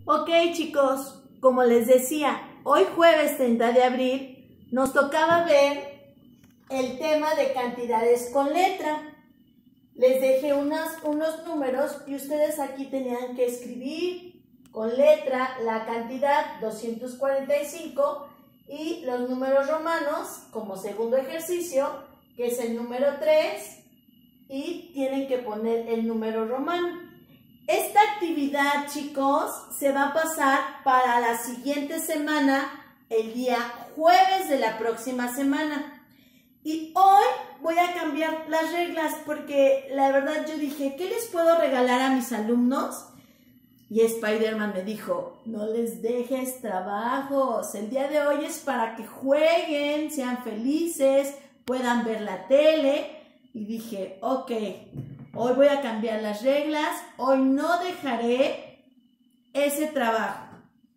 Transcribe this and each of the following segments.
Ok, chicos, como les decía, hoy jueves 30 de abril nos tocaba ver el tema de cantidades con letra. Les dejé unos números y ustedes aquí tenían que escribir con letra la cantidad 245 y los números romanos como segundo ejercicio, que es el número 3, y tienen que poner el número romano. Esta actividad, chicos, se va a pasar para la siguiente semana, el día jueves de la próxima semana. Y hoy voy a cambiar las reglas porque la verdad yo dije, ¿qué les puedo regalar a mis alumnos? Y Spider-Man me dijo, no les dejes trabajos, el día de hoy es para que jueguen, sean felices, puedan ver la tele. Y dije, ok, hoy voy a cambiar las reglas, hoy no dejaré ese trabajo.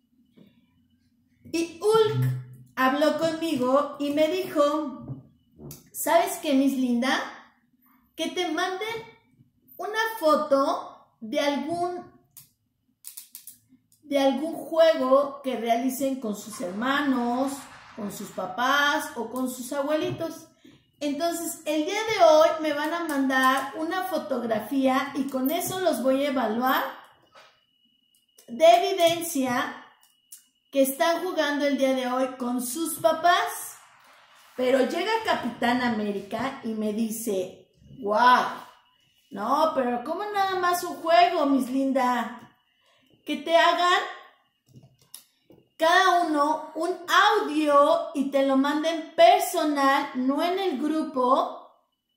Y Hulk habló conmigo y me dijo, ¿sabes qué, Miss Linda? Que te manden una foto de algún juego que realicen con sus hermanos, con sus papás o con sus abuelitos. Entonces, el día de hoy me van a mandar una fotografía y con eso los voy a evaluar de evidencia que están jugando el día de hoy con sus papás. Pero llega Capitán América y me dice, wow, no, pero ¿cómo nada más un juego, Miss Linda? Que te hagan cada uno un audio y te lo manden personal, no en el grupo,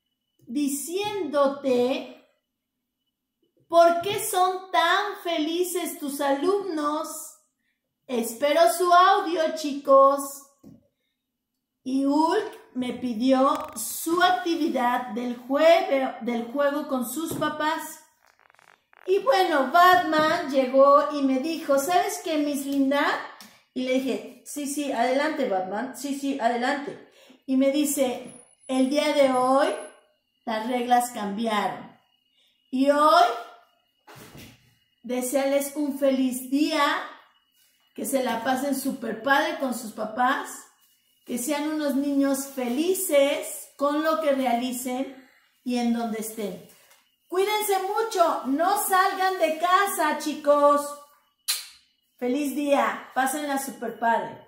diciéndote por qué son tan felices tus alumnos. Espero su audio, chicos. Y Hulk me pidió su actividad del juego con sus papás. Y bueno, Batman llegó y me dijo, ¿sabes qué, Miss Linda? Y le dije, sí, adelante, Batman, sí, adelante. Y me dice, el día de hoy las reglas cambiaron. Y hoy, desearles un feliz día, que se la pasen súper padre con sus papás, que sean unos niños felices con lo que realicen y en donde estén. Cuídense mucho, no salgan de casa, chicos. Feliz día, pásenla súper padre.